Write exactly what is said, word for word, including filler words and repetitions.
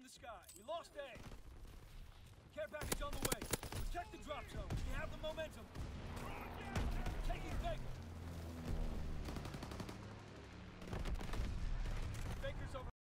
the sky. We lost A. Care package on the way. Protect the drop zone. We have the momentum. Taking Baker.